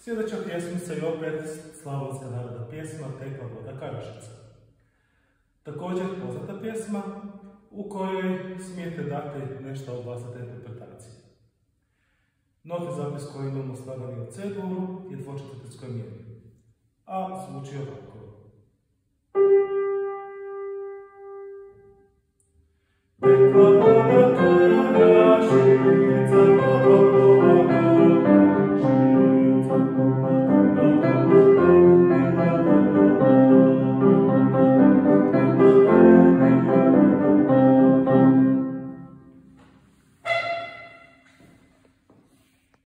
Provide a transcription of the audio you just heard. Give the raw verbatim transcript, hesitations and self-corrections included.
Sljedeća pjesmica je opet slavonska narodna pjesma Tekla voda Karašica. Također poznata pjesma u kojoj smijete dati nešto od vlastite interpretacije. Notni zapis koji imamo slagani u C-duru je dvočetvrtinskoj mjeri, a zvuči ovako.